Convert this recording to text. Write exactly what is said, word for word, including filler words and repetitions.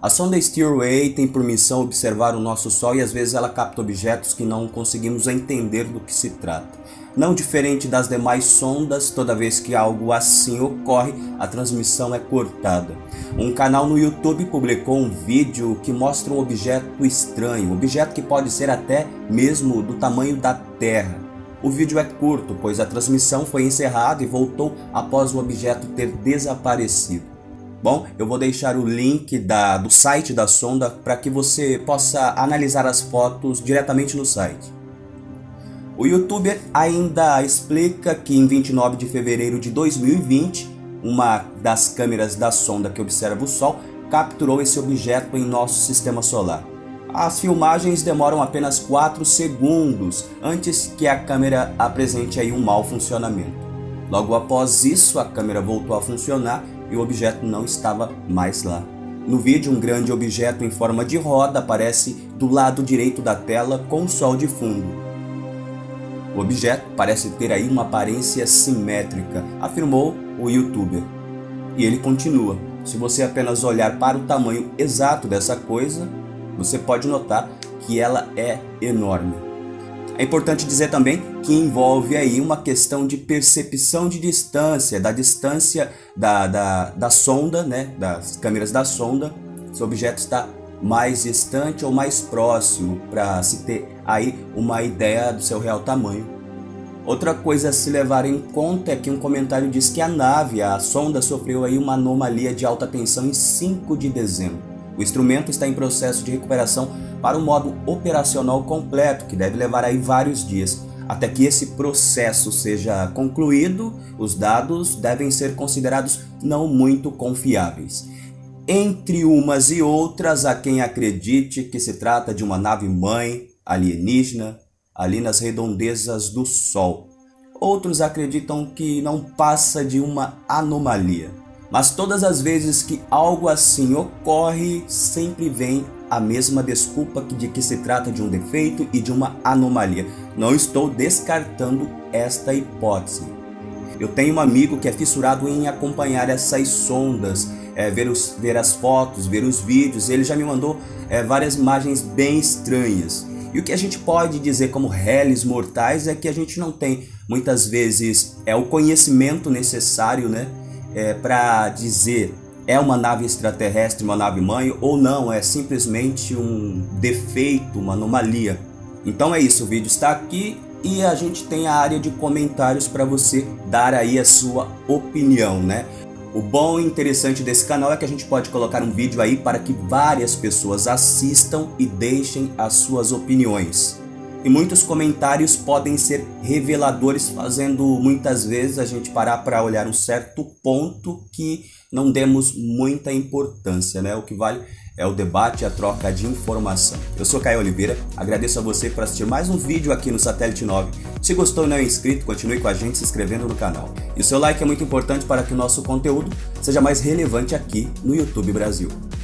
A sonda Stirway tem por missão observar o nosso Sol e às vezes ela capta objetos que não conseguimos entender do que se trata. Não diferente das demais sondas, toda vez que algo assim ocorre, a transmissão é cortada. Um canal no YouTube publicou um vídeo que mostra um objeto estranho, um objeto que pode ser até mesmo do tamanho da Terra. O vídeo é curto, pois a transmissão foi encerrada e voltou após o objeto ter desaparecido. Bom, eu vou deixar o link da, do site da sonda para que você possa analisar as fotos diretamente no site. O youtuber ainda explica que em vinte e nove de fevereiro de dois mil e vinte, uma das câmeras da sonda que observa o Sol capturou esse objeto em nosso sistema solar. As filmagens demoram apenas quatro segundos antes que a câmera apresente aí um mau funcionamento. Logo após isso, a câmera voltou a funcionar e o objeto não estava mais lá. No vídeo, um grande objeto em forma de roda aparece do lado direito da tela com o Sol de fundo. O objeto parece ter aí uma aparência simétrica, afirmou o youtuber. E ele continua: se você apenas olhar para o tamanho exato dessa coisa, você pode notar que ela é enorme. É importante dizer também que envolve aí uma questão de percepção de distância, da distância da, da, da sonda, né, das câmeras da sonda, se o objeto está mais distante ou mais próximo, para se ter aí uma ideia do seu real tamanho. Outra coisa a se levar em conta é que um comentário diz que a nave, a sonda, sofreu aí uma anomalia de alta tensão em cinco de dezembro. O instrumento está em processo de recuperação para o modo operacional completo, que deve levar aí vários dias. Até que esse processo seja concluído, os dados devem ser considerados não muito confiáveis. Entre umas e outras, há quem acredite que se trata de uma nave-mãe alienígena ali nas redondezas do Sol. Outros acreditam que não passa de uma anomalia. Mas todas as vezes que algo assim ocorre, sempre vem a mesma desculpa de que se trata de um defeito e de uma anomalia. Não estou descartando esta hipótese. Eu tenho um amigo que é fissurado em acompanhar essas sondas, é, ver, os, ver as fotos, ver os vídeos. Ele já me mandou é, várias imagens bem estranhas. E o que a gente pode dizer como réis mortais é que a gente não tem, muitas vezes, é o conhecimento necessário, né? É, para dizer é uma nave extraterrestre, uma nave mãe, ou não, é simplesmente um defeito, uma anomalia. Então é isso, o vídeo está aqui e a gente tem a área de comentários para você dar aí a sua opinião, né? O bom e interessante desse canal é que a gente pode colocar um vídeo aí para que várias pessoas assistam e deixem as suas opiniões. E muitos comentários podem ser reveladores, fazendo muitas vezes a gente parar para olhar um certo ponto que não demos muita importância, né? O que vale é o debate e a troca de informação. Eu sou Caio Oliveira, agradeço a você por assistir mais um vídeo aqui no Satélite nove. Se gostou e não é inscrito, continue com a gente se inscrevendo no canal. E o seu like é muito importante para que o nosso conteúdo seja mais relevante aqui no YouTube Brasil.